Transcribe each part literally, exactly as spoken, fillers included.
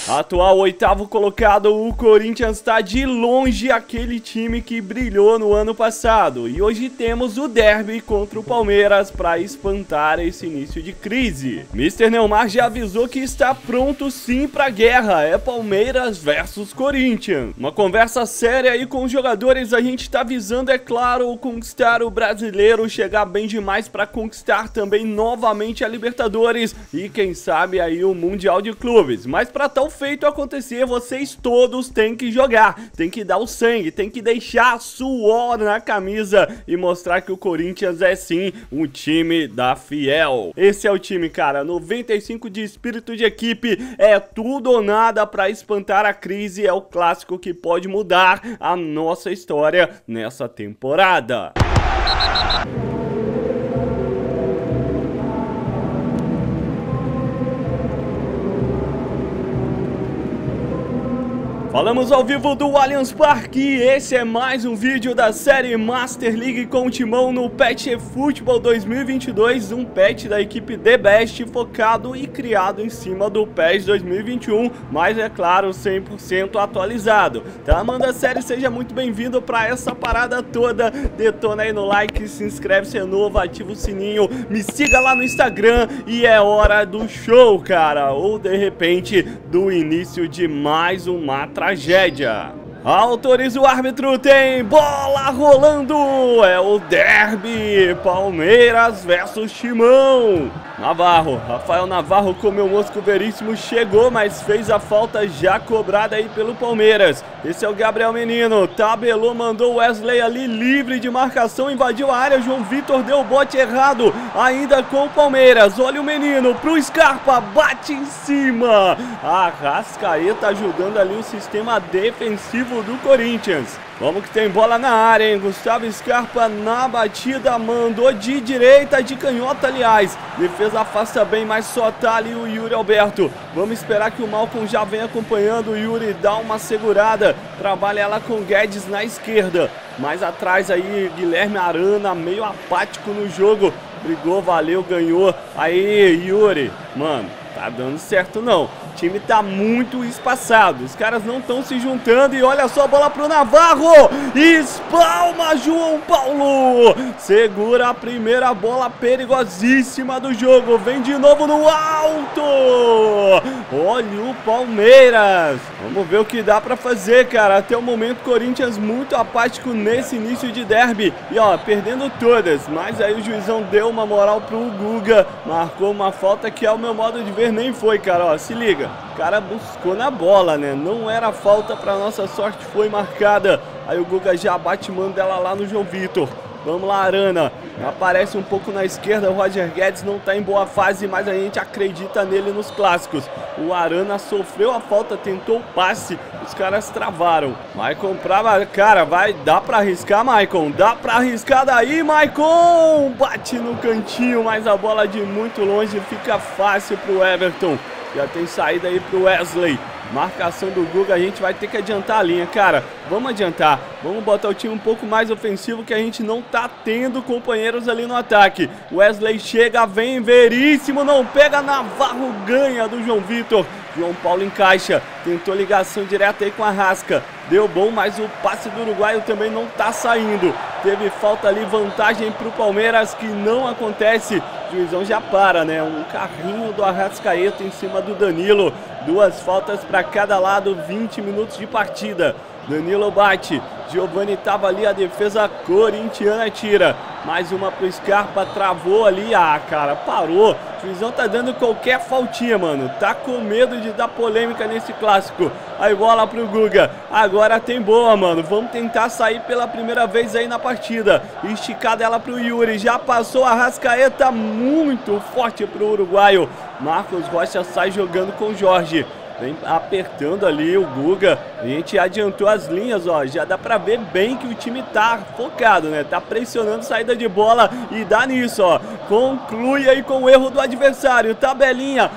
Atual oitavo colocado, o Corinthians está de longe aquele time que brilhou no ano passado. E hoje temos o derby contra o Palmeiras para espantar esse início de crise. mister Neymar já avisou que está pronto sim para a guerra, é Palmeiras versus Corinthians. Uma conversa séria aí com os jogadores, a gente está visando, é claro, conquistar o brasileiro, chegar bem demais para conquistar também novamente a Libertadores e quem sabe aí o Mundial de Clubes. Mas para tal feito acontecer, vocês todos têm que jogar, tem que dar o sangue, tem que deixar suor na camisa e mostrar que o Corinthians é sim um time da Fiel. Esse é o time, cara, noventa e cinco de espírito de equipe, é tudo ou nada para espantar a crise, é o clássico que pode mudar a nossa história nessa temporada. Falamos ao vivo do Allianz Parque e esse é mais um vídeo da série Master League com o Timão no Patch eFootball dois mil e vinte e dois, um patch da equipe The Best focado e criado em cima do Patch dois mil e vinte e um, mas é claro, cem por cento atualizado. Tá, manda a série, seja muito bem-vindo pra essa parada toda, detona aí no like, se inscreve se é novo, ativa o sininho, me siga lá no Instagram e é hora do show, cara, ou de repente do início de mais uma tragédia. Autoriza o árbitro, tem bola rolando, é o derby, Palmeiras versus Timão. Navarro, Rafael Navarro comeu mosco veríssimo, chegou, mas fez a falta já cobrada aí pelo Palmeiras. Esse é o Gabriel Menino, tabelou, mandou o Wesley ali livre de marcação, invadiu a área, João Vitor deu o bote errado, ainda com o Palmeiras. Olha o Menino pro Scarpa, bate em cima. Arrascaeta ajudando ali o sistema defensivo do Corinthians. Vamos que tem bola na área, hein? Gustavo Scarpa na batida, mandou de direita, de canhota, aliás. Defesa afasta bem, mas só tá ali o Yuri Alberto. Vamos esperar que o Malcom já vem acompanhando. O Yuri dá uma segurada, trabalha ela com Guedes na esquerda. Mais atrás aí, Guilherme Arana, meio apático no jogo. Brigou, valeu, ganhou. Aí, Yuri, mano, tá dando certo não. O time tá muito espaçado, os caras não estão se juntando e olha só a bola pro Navarro, espalma João Paulo, segura a primeira bola perigosíssima do jogo, vem de novo no alto, olha o Palmeiras, vamos ver o que dá pra fazer, cara, até o momento Corinthians muito apático nesse início de derby, e ó, perdendo todas, mas aí o juizão deu uma moral pro Guga, marcou uma falta que ao meu modo de ver nem foi, cara, ó, se liga. O cara buscou na bola, né? Não era falta, pra nossa sorte foi marcada. Aí o Guga já bate, manda ela lá no João Vitor. Vamos lá, Arana. Aparece um pouco na esquerda, o Roger Guedes não tá em boa fase, mas a gente acredita nele nos clássicos. O Arana sofreu a falta, tentou o passe, os caras travaram. Maicon pra... Cara, vai, dá pra arriscar, Maicon. Dá pra arriscar daí, Maicon! Bate no cantinho, mas a bola de muito longe fica fácil pro Everton. Já tem saída aí pro Wesley. Marcação do Guga, a gente vai ter que adiantar a linha, cara. Vamos adiantar, vamos botar o time um pouco mais ofensivo que a gente não tá tendo companheiros ali no ataque. Wesley chega, vem Veríssimo, não pega, Navarro ganha do João Vitor. João Paulo encaixa, tentou ligação direta aí com a Rasca. Deu bom, mas o passe do uruguaio também não tá saindo. Teve falta ali, vantagem pro Palmeiras que não acontece. O juizão já para, né? Um carrinho do Arrascaeta em cima do Danilo. Duas faltas para cada lado, vinte minutos de partida. Danilo bate, Giovani tava ali, a defesa corintiana tira. Mais uma pro Scarpa, travou ali, ah, cara, parou. O juizão tá dando qualquer faltinha, mano. Tá com medo de dar polêmica nesse clássico. Aí bola pro Guga, agora tem boa, mano. Vamos tentar sair pela primeira vez aí na partida. Esticada ela pro Yuri, já passou a Arrascaeta, muito forte pro uruguaio. Marcos Rocha sai jogando com o Jorge. Vem apertando ali o Guga. A gente adiantou as linhas, ó. Já dá pra ver bem que o time tá focado, né? Tá pressionando saída de bola e dá nisso, ó. Conclui aí com o erro do adversário. Tabelinha.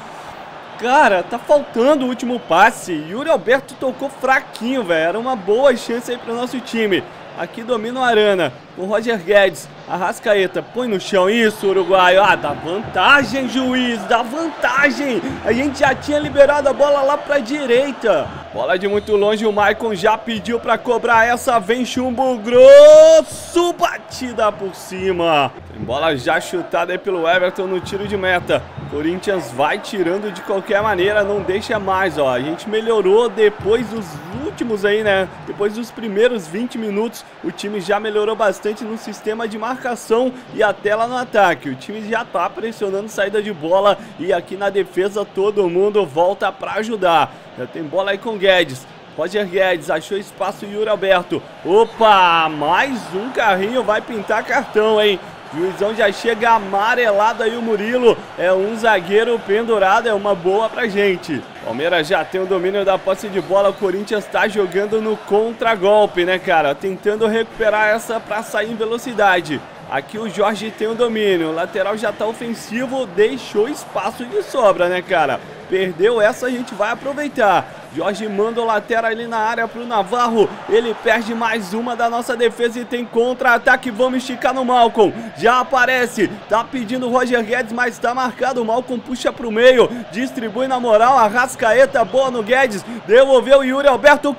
Cara, tá faltando o último passe. Yuri Alberto tocou fraquinho, velho. Era uma boa chance aí pro nosso time. Aqui domina o Arana, com o Roger Guedes. Arrascaeta, põe no chão, isso, uruguaio. Ah, dá vantagem, juiz, dá vantagem. A gente já tinha liberado a bola lá pra direita. Bola de muito longe, o Maicon já pediu pra cobrar essa. Vem chumbo grosso, batida por cima. Tem bola já chutada aí pelo Everton no tiro de meta. Corinthians vai tirando de qualquer maneira, não deixa mais, ó. A gente melhorou depois dos últimos aí, né? Depois dos primeiros vinte minutos, o time já melhorou bastante no sistema de marcação e até lá no ataque. O time já tá pressionando saída de bola e aqui na defesa todo mundo volta pra ajudar. Já tem bola aí com o Guedes. Roger Guedes achou espaço, Yuri Alberto. Opa, mais um carrinho, vai pintar cartão, hein? Juizão já chega amarelado aí o Murilo. É um zagueiro pendurado, é uma boa pra gente. Palmeiras já tem o domínio da posse de bola. O Corinthians tá jogando no contragolpe, né, cara? Tentando recuperar essa pra sair em velocidade. Aqui o Jorge tem o domínio. O lateral já tá ofensivo, deixou espaço de sobra, né, cara? Perdeu essa, a gente vai aproveitar. Jorge manda o lateral ali na área pro Navarro. Ele perde mais uma da nossa defesa e tem contra-ataque. Vamos esticar no Malcom. Já aparece. Tá pedindo o Roger Guedes, mas tá marcado. O Malcom puxa pro meio. Distribui na moral. Arrascaeta, boa no Guedes. Devolveu o Yuri Alberto,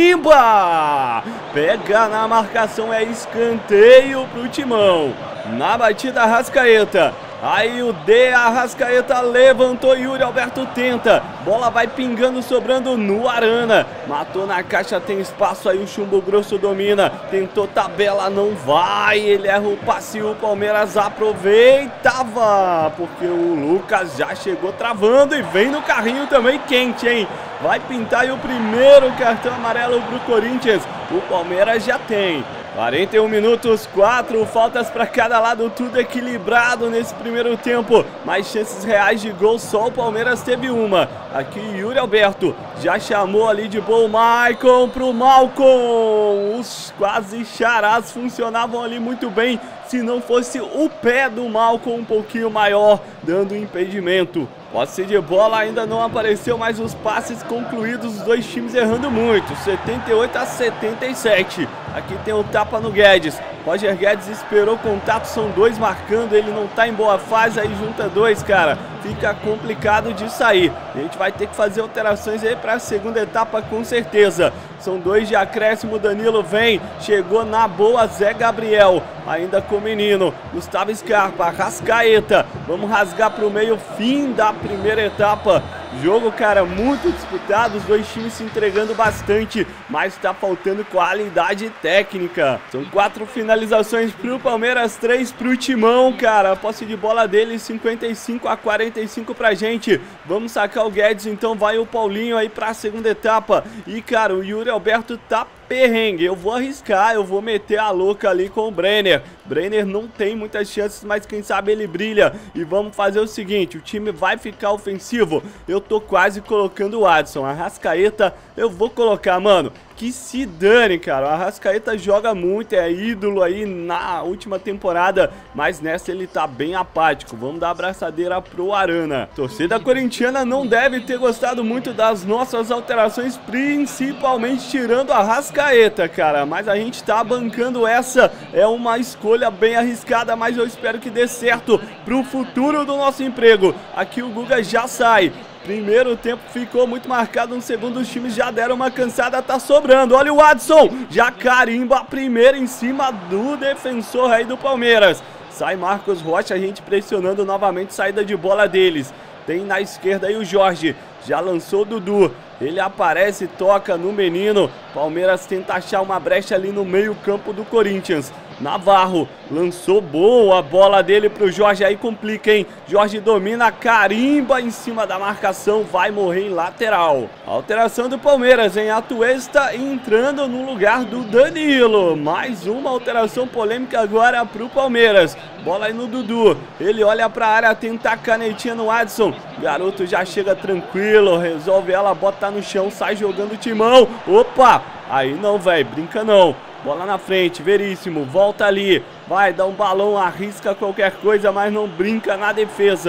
carimba! Pega na marcação, é escanteio pro Timão. Na batida, Arrascaeta. Aí o D, Arrascaeta levantou, Yuri Alberto tenta. Bola vai pingando, sobrando no Arana. Matou na caixa, tem espaço aí, o chumbo grosso domina. Tentou tabela, não vai. Ele erra o passe, o Palmeiras aproveitava. Porque o Lucas já chegou travando e vem no carrinho também quente, hein? Vai pintar aí o primeiro cartão amarelo pro Corinthians. O Palmeiras já tem. quarenta e um minutos, quatro faltas para cada lado, tudo equilibrado nesse primeiro tempo. Mais chances reais de gol, só o Palmeiras teve uma. Aqui Yuri Alberto já chamou ali de boa o Maicon pro Malcom. Os quase charás funcionavam ali muito bem, se não fosse o pé do Malcom um pouquinho maior, dando impedimento. Posse de bola, ainda não apareceu, mas os passes concluídos, os dois times errando muito, setenta e oito a setenta e sete. Aqui tem o tapa no Guedes. Roger Guedes esperou contato, são dois marcando, ele não tá em boa fase, aí junta dois, cara. Fica complicado de sair. A gente vai ter que fazer alterações aí para a segunda etapa com certeza. São dois de acréscimo, Danilo vem, chegou na boa, Zé Gabriel, ainda com o menino, Gustavo Scarpa, Arrascaeta, vamos rasgar para o meio, fim da primeira etapa. Jogo, cara, muito disputado, os dois times se entregando bastante, mas tá faltando qualidade técnica. São quatro finalizações pro Palmeiras, três pro Timão, cara. A posse de bola dele, cinquenta e cinco a quarenta e cinco pra gente. Vamos sacar o Guedes, então vai o Paulinho aí pra segunda etapa. E, cara, o Yuri Alberto tá perrengue. Eu vou arriscar, eu vou meter a louca ali com o Brenner. Brenner não tem muitas chances, mas quem sabe ele brilha. E vamos fazer o seguinte, o time vai ficar ofensivo. Eu tô quase colocando o Adson. Arrascaeta eu vou colocar, mano. Que se dane, cara. O Arrascaeta joga muito, é ídolo aí na última temporada, mas nessa ele tá bem apático. Vamos dar a abraçadeira pro Arana. Torcida corintiana não deve ter gostado muito das nossas alterações, principalmente tirando o Arrascaeta, cara. Mas a gente tá bancando essa. É uma escolha bem arriscada, mas eu espero que dê certo pro futuro do nosso emprego. Aqui o Guga já sai. Primeiro tempo ficou muito marcado, no segundo os times já deram uma cansada, tá sobrando. Olha o Adson, já carimba a primeira em cima do defensor aí do Palmeiras. Sai Marcos Rocha, a gente pressionando novamente, saída de bola deles. Tem na esquerda aí o Jorge, já lançou o Dudu. Ele aparece, toca no menino. Palmeiras tenta achar uma brecha ali no meio campo do Corinthians. Navarro lançou boa a bola dele pro Jorge, aí complica, hein? Jorge domina, carimba em cima da marcação, vai morrer em lateral. Alteração do Palmeiras, hein? Atuesta entrando no lugar do Danilo. Mais uma alteração polêmica agora pro Palmeiras. Bola aí no Dudu, ele olha pra área, tenta a canetinha no Adson. Garoto já chega tranquilo, resolve ela, bota no chão, sai jogando o Timão. Opa, aí não, velho, brinca não. Bola na frente, Veríssimo, volta ali, vai dar um balão, arrisca qualquer coisa, mas não brinca na defesa.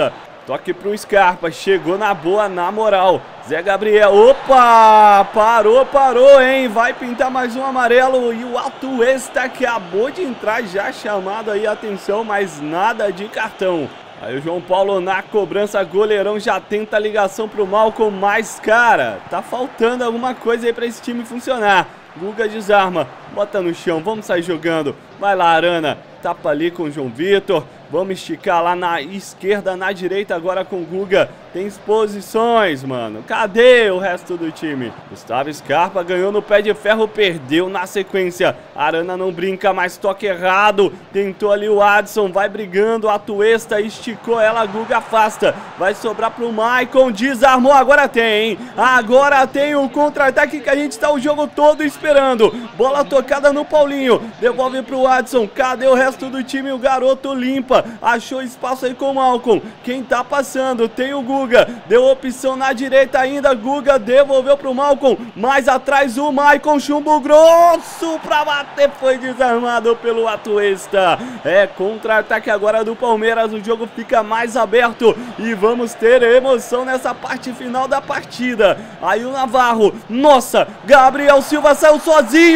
Toque pro Scarpa, chegou na boa, na moral. Zé Gabriel, opa, parou, parou, hein, vai pintar mais um amarelo e o Atuesta acabou de entrar já chamado aí a atenção, mas nada de cartão. Aí o João Paulo na cobrança, goleirão já tenta a ligação pro Malcom, mas cara, tá faltando alguma coisa aí pra esse time funcionar. Guga desarma, bota no chão, vamos sair jogando. Vai lá, Arana, tapa ali com o João Vitor. Vamos esticar lá na esquerda, na direita agora com o Guga. Tem exposições, mano. Cadê o resto do time? Gustavo Scarpa ganhou no pé de ferro, perdeu na sequência. Arana não brinca, mas toque errado. Tentou ali o Adson, vai brigando. A Atuesta esticou ela, Guga afasta. Vai sobrar pro Maicon, desarmou, agora tem, hein? Agora tem o contra-ataque que a gente tá o jogo todo esperando. Bola tocada no Paulinho, devolve pro Adson. Cadê o resto do time? O garoto limpa. Achou espaço aí com o Malcom. Quem tá passando? Tem o Guga. Deu opção na direita ainda. Guga devolveu pro Malcom. Mais atrás o Maicon. Chumbo grosso pra bater. Foi desarmado pelo Atuesta. É contra-ataque agora do Palmeiras. O jogo fica mais aberto. E vamos ter emoção nessa parte final da partida. Aí o Navarro. Nossa, Gabriel Silva saiu sozinho.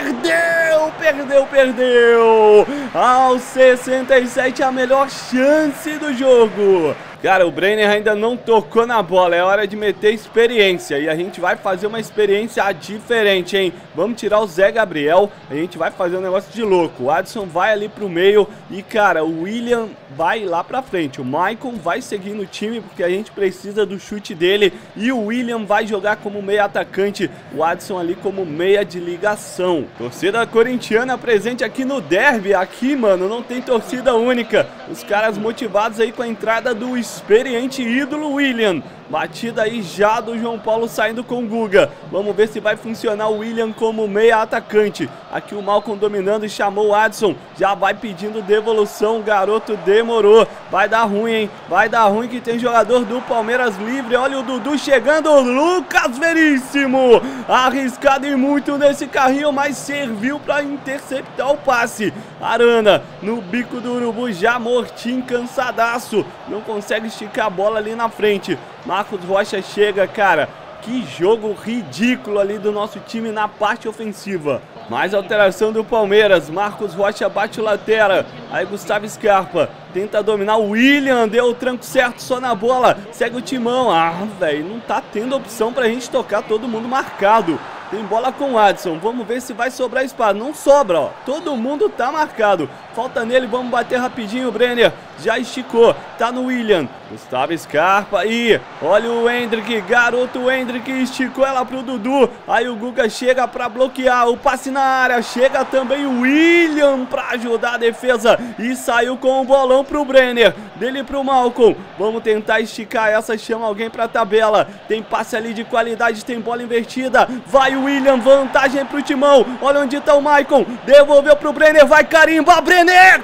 Perdeu, perdeu, perdeu. Aos sessenta e sete, a melhor chance do jogo. Cara, o Brenner ainda não tocou na bola, é hora de meter experiência. E a gente vai fazer uma experiência diferente, hein? Vamos tirar o Zé Gabriel, a gente vai fazer um negócio de louco. O Adson vai ali pro meio e, cara, o William vai lá pra frente. O Maicon vai seguir no time porque a gente precisa do chute dele. E o William vai jogar como meia atacante, o Adson ali como meia de ligação. Torcida corintiana presente aqui no derby. Aqui, mano, não tem torcida única. Os caras motivados aí com a entrada do experiente ídolo William. Batida aí já do João Paulo saindo com o Guga. Vamos ver se vai funcionar o William como meia atacante. Aqui o Malcom dominando e chamou o Adson. Já vai pedindo devolução. O garoto demorou. Vai dar ruim, hein? Vai dar ruim que tem jogador do Palmeiras livre. Olha o Dudu chegando. Lucas Veríssimo. Arriscado e muito nesse carrinho, mas serviu para interceptar o passe. Arana no bico do urubu, já mortinho, cansadaço. Não consegue esticar a bola ali na frente. Marcos Rocha chega, cara. Que jogo ridículo ali do nosso time na parte ofensiva. Mais alteração do Palmeiras. Marcos Rocha bate o lateral. Aí Gustavo Scarpa tenta dominar. O William deu o tranco certo só na bola. Segue o timão. Ah, velho, não tá tendo opção pra gente tocar, todo mundo marcado. Tem bola com o Adson. Vamos ver se vai sobrar espaço. Não sobra, ó. Todo mundo tá marcado. Falta nele, vamos bater rapidinho. O Brenner já esticou. Tá no William. Gustavo Scarpa. E olha o Hendrick. Garoto Hendrick esticou ela pro Dudu. Aí o Guga chega pra bloquear. O passe na área. Chega também o William pra ajudar a defesa. E saiu com o bolão pro Brenner. Dele pro Malcom. Vamos tentar esticar essa. Chama alguém pra tabela. Tem passe ali de qualidade. Tem bola invertida. Vai o William, vantagem pro timão. Olha onde tá o Maicon. Devolveu pro Brenner, vai carimba, Brenner!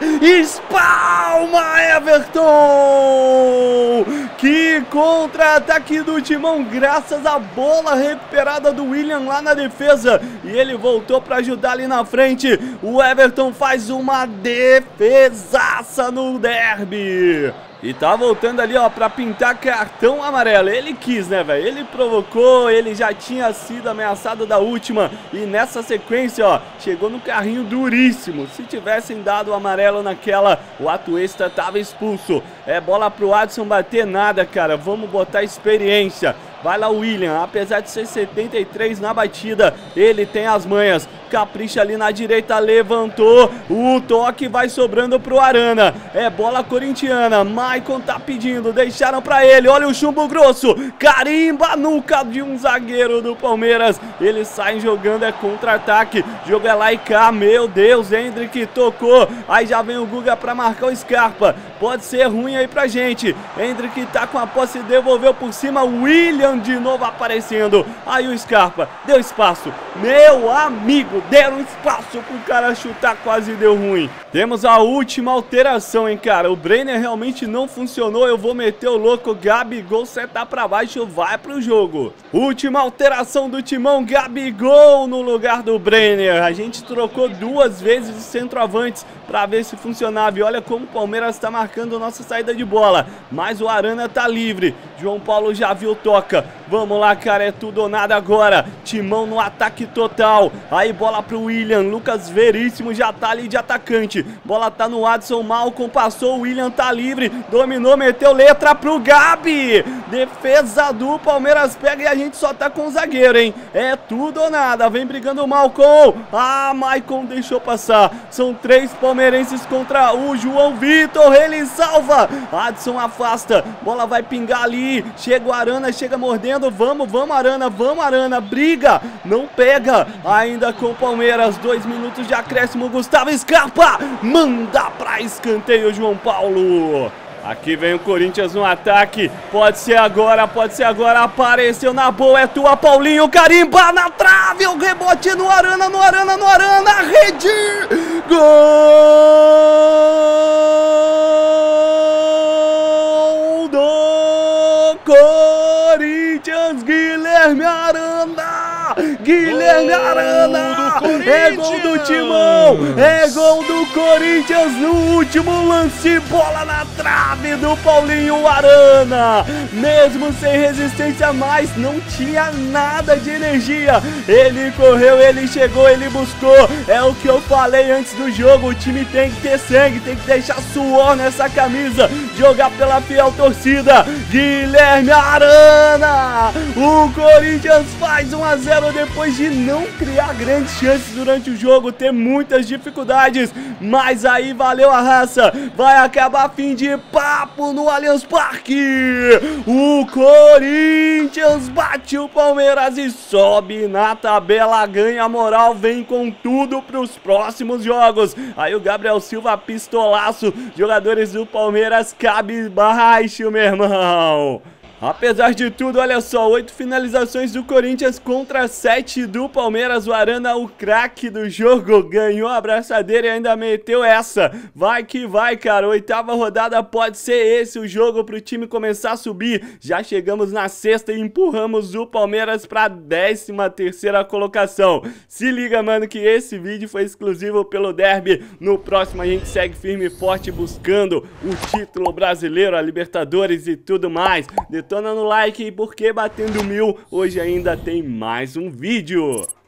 Espalma, Everton! Que contra-ataque do timão, graças à bola recuperada do William lá na defesa. E ele voltou pra ajudar ali na frente. O Everton faz uma defesaça no derby. E tá voltando ali, ó, pra pintar cartão amarelo. Ele quis, né, velho? Ele provocou, ele já tinha sido ameaçado da última. E nessa sequência, ó, chegou no carrinho duríssimo. Se tivessem dado o amarelo naquela, o Atuesta tava expulso. É bola pro Adson bater, nada, cara. Vamos botar experiência. Vai lá o William, apesar de ser setenta e três na batida, ele tem as manhas. Capricha ali na direita, levantou. O toque vai sobrando pro Arana. É bola corintiana. Maicon tá pedindo, deixaram pra ele. Olha o chumbo grosso. Carimba a nuca de um zagueiro do Palmeiras. Eles saem jogando, é contra-ataque. Jogo é lá e cá. Meu Deus, Hendrick tocou. Aí já vem o Guga pra marcar o Scarpa. Pode ser ruim aí pra gente. Hendrick tá com a posse, devolveu por cima. William William de novo aparecendo. Aí o Scarpa deu espaço. Meu amigo, deram espaço pro cara chutar, quase deu ruim. Temos a última alteração, hein, cara. O Brenner realmente não funcionou. Eu vou meter o louco. Gabigol seta pra baixo, vai pro jogo. Última alteração do timão. Gabigol no lugar do Brenner. A gente trocou duas vezes de centroavantes pra ver se funcionava. E olha como o Palmeiras tá marcando nossa saída de bola. Mas o Arana tá livre. João Paulo já viu, toca. Vamos lá, cara, é tudo ou nada agora. Timão no ataque total. Aí bola pro William. Lucas Veríssimo já tá ali de atacante. Bola tá no Adson, Malcom passou. O William tá livre. Dominou, meteu letra pro Gabi. Defesa do Palmeiras pega e a gente só tá com o zagueiro, hein? É tudo ou nada. Vem brigando o Malcom. Ah, Maicon deixou passar. São três palmeirenses contra o João Vitor. Ele salva. Adson afasta. Bola vai pingar ali. Chega o Arana, chega mordendo. Vamos, vamos, Arana, vamos, Arana. Briga, não pega. Ainda com o Palmeiras, dois minutos de acréscimo. Gustavo Scarpa manda pra escanteio, João Paulo. Aqui vem o Corinthians no ataque. Pode ser agora, pode ser agora. Apareceu na boa, é tua, Paulinho. Carimba na trave, o rebote no Arana, no Arana, no Arana. Rede, gol do Corinthians, Guilherme Arana. Guilherme Arana, é gol do Timão, é gol do Corinthians no último lance, bola na trave do Paulinho Arana, mesmo sem resistência mais, não tinha nada de energia, ele correu, ele chegou, ele buscou, é o que eu falei antes do jogo, o time tem que ter sangue, tem que deixar suor nessa camisa, jogar pela fiel torcida, Guilherme Arana, o Corinthians faz um a zero depois de não criar grandes chances durante o jogo, ter muitas dificuldades, mas aí valeu a raça, vai acabar fim de papo no Allianz Parque, o Corinthians bate o Palmeiras e sobe na tabela, ganha moral, vem com tudo para os próximos jogos, aí o Gabriel Silva pistolaço, jogadores do Palmeiras cabisbaixo, meu irmão. Apesar de tudo, olha só, oito finalizações do Corinthians contra sete do Palmeiras. O Arana, o craque do jogo, ganhou a abraçadeira e ainda meteu essa. Vai que vai, cara. Oitava rodada pode ser esse o jogo pro time começar a subir. Já chegamos na sexta e empurramos o Palmeiras pra décima terceira colocação. Se liga, mano, que esse vídeo foi exclusivo pelo Derby. No próximo a gente segue firme e forte buscando o título brasileiro, a Libertadores e tudo mais. Detona no like, porque batendo mil, hoje ainda tem mais um vídeo.